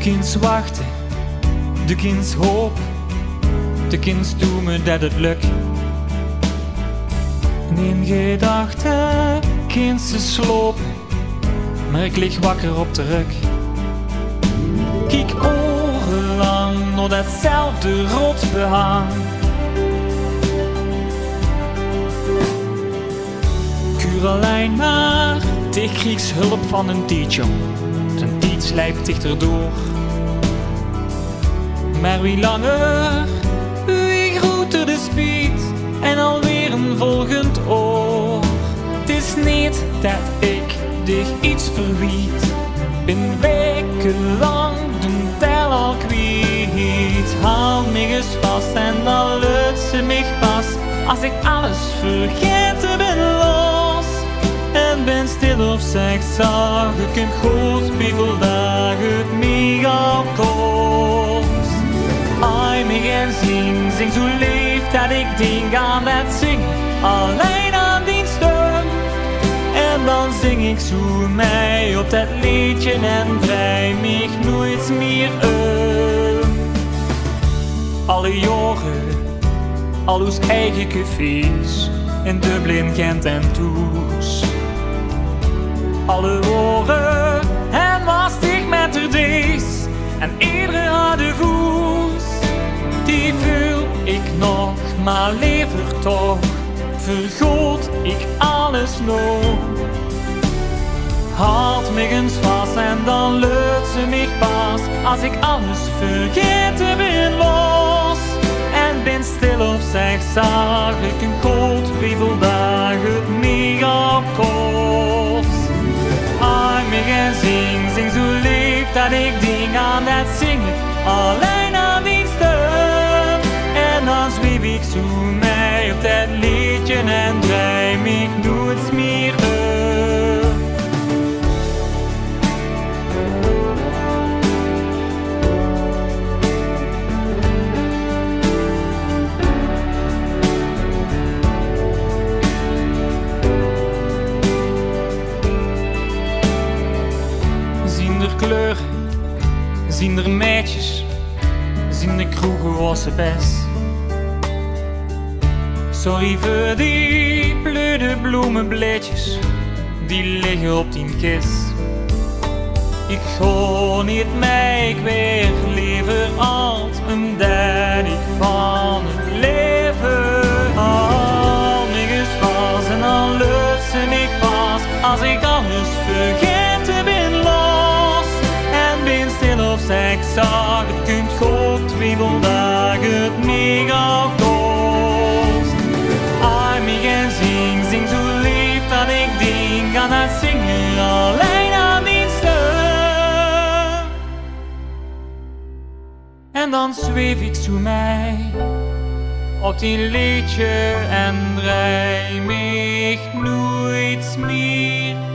kunt wachten, de kunt hopen, de kunt doen dat het lukt. En in gedachten kunt ze slopen, maar ik lig wakker op de rug. Kijk orenlang naar datzelfde rotsbehang. Kuur alleen maar tegen kriegshulp van een teacher. Zijn tijd slijpt dichterdoor. Maar wie langer, wie groter de speed en alweer een volgend oor. Het is niet dat ik dich iets verwiet, ben wekenlang de tel al kwijt. Haal me eens vast en dan lukt ze mij pas. Als ik alles vergeten ben los en ben stil of zeg zag ik een goed spiegel dat het mij al kost. Ai me en zing zo lief dat ik denk aan dat zingen, alleen aan die stem. En dan zing ik zo mij op dat liedje en draai mij nooit meer om. Alle jaren, al ons eigen cafés in Dublin, Gent en Tours. Alle woorden en was ik met haar dees en iedere harde voet. Die voel ik nog, maar liever toch vergoot ik alles nog. Houd me eens vast en dan lukt ze mij pas. Als ik alles vergeten ben los en ben stil of zeg zag ik een koud wieveel dat het mij al kost. Ai me en zing zo lief dat ik denk aan dat zingen, alleen aan die stem. En dan zweef ik zo mij op dat liedje en draai me nooit meer om. Kleuren, zien er meisjes, zien de kroegen was ze best. Sorry voor die blöde bloemenbleetjes, die liggen op die kist. Ik ga niet mee, ik weer liever alt, omdat ik van het leven al niks vast. En dan lukt ze niet pas, als ik alles vergeten ben los. En ben stil of zeg zag, het kunt goed wiebel dat het mij al kost. Ai me en zing zo lief dat ik denk aan het zingen, alleen aan die stem. En dan zweef ik zo mij op die liedje en draai me nooit meer